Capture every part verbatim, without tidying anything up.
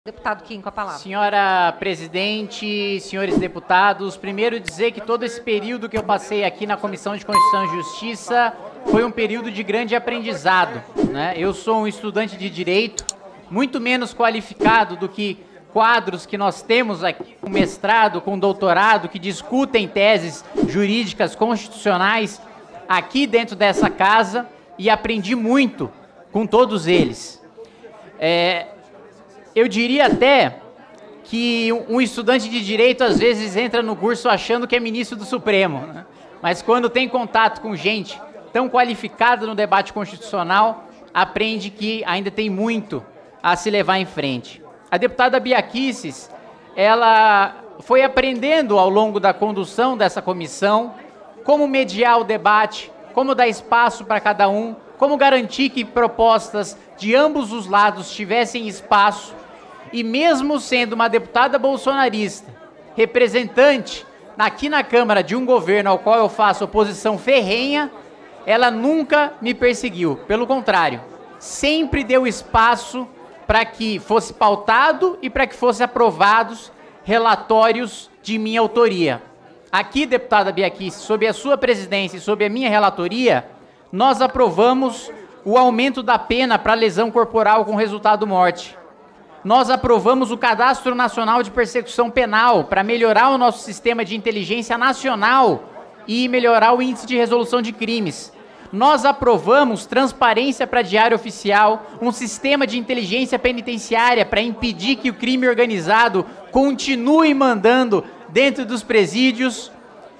Deputado Kim, com a palavra. Senhora presidente, senhores deputados, primeiro dizer que todo esse período que eu passei aqui na Comissão de Constituição e Justiça foi um período de grande aprendizado, né? Eu sou um estudante de direito, muito menos qualificado do que quadros que nós temos aqui, com mestrado, com doutorado, que discutem teses jurídicas constitucionais aqui dentro dessa casa, e aprendi muito com todos eles. É... Eu diria até que um estudante de direito às vezes entra no curso achando que é ministro do Supremo, né? Mas quando tem contato com gente tão qualificada no debate constitucional, aprende que ainda tem muito a se levar em frente. A deputada Bia Kicis, ela foi aprendendo ao longo da condução dessa comissão como mediar o debate, como dar espaço para cada um, como garantir que propostas de ambos os lados tivessem espaço. E mesmo sendo uma deputada bolsonarista, representante aqui na Câmara de um governo ao qual eu faço oposição ferrenha, ela nunca me perseguiu. Pelo contrário, sempre deu espaço para que fosse pautado e para que fossem aprovados relatórios de minha autoria. Aqui, deputada Bia Kicis, sob a sua presidência e sob a minha relatoria, nós aprovamos o aumento da pena para lesão corporal com resultado morte. Nós aprovamos o Cadastro Nacional de Persecução Penal para melhorar o nosso sistema de inteligência nacional e melhorar o índice de resolução de crimes. Nós aprovamos transparência para diário oficial, um sistema de inteligência penitenciária para impedir que o crime organizado continue mandando dentro dos presídios.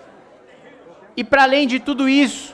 E para além de tudo isso,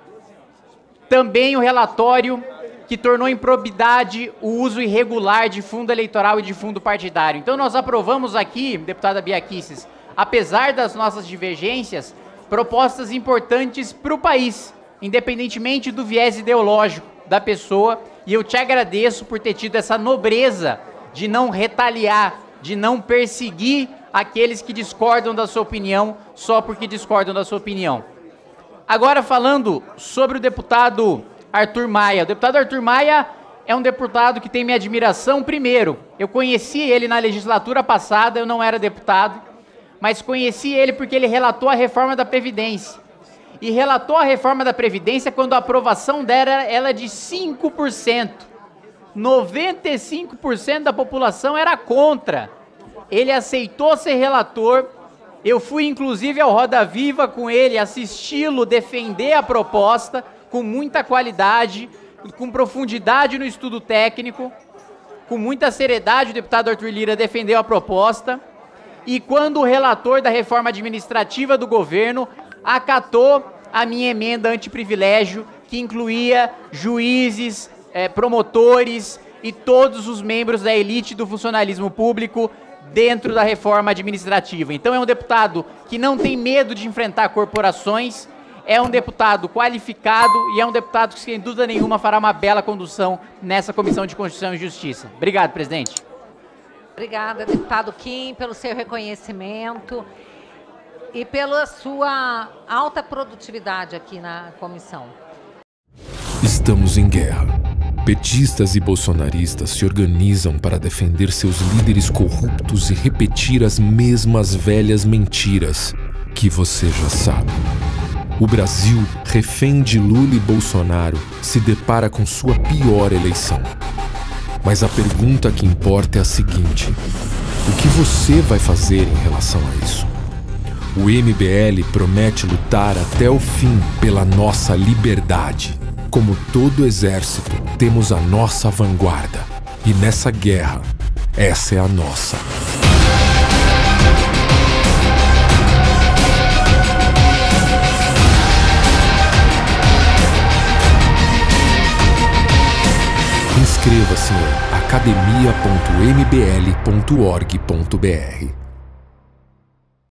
também o relatório que tornou improbidade o uso irregular de fundo eleitoral e de fundo partidário. Então nós aprovamos aqui, deputada Bia Kicis, apesar das nossas divergências, propostas importantes para o país, independentemente do viés ideológico da pessoa, e eu te agradeço por ter tido essa nobreza de não retaliar, de não perseguir aqueles que discordam da sua opinião só porque discordam da sua opinião. Agora falando sobre o deputado Arthur Maia. O deputado Arthur Maia é um deputado que tem minha admiração. Primeiro, eu conheci ele na legislatura passada, eu não era deputado, mas conheci ele porque ele relatou a reforma da Previdência. E relatou a reforma da Previdência quando a aprovação dela era de cinco por cento. noventa e cinco por cento da população era contra. Ele aceitou ser relator. Eu fui inclusive ao Roda Viva com ele, assisti-lo defender a proposta, com muita qualidade, com profundidade no estudo técnico, com muita seriedade o deputado Arthur Lira defendeu a proposta, e quando o relator da reforma administrativa do governo acatou a minha emenda antiprivilégio, que incluía juízes, eh, promotores e todos os membros da elite do funcionalismo público dentro da reforma administrativa. Então é um deputado que não tem medo de enfrentar corporações, é um deputado qualificado e é um deputado que, sem dúvida nenhuma, fará uma bela condução nessa Comissão de Constituição e Justiça. Obrigado, presidente. Obrigada, deputado Kim, pelo seu reconhecimento e pela sua alta produtividade aqui na comissão. Estamos em guerra. Petistas e bolsonaristas se organizam para defender seus líderes corruptos e repetir as mesmas velhas mentiras que você já sabe. O Brasil, refém de Lula e Bolsonaro, se depara com sua pior eleição. Mas a pergunta que importa é a seguinte: o que você vai fazer em relação a isso? O M B L promete lutar até o fim pela nossa liberdade. Como todo exército, temos a nossa vanguarda. E nessa guerra, essa é a nossa. Inscreva-se em academia ponto m b l ponto org ponto b r.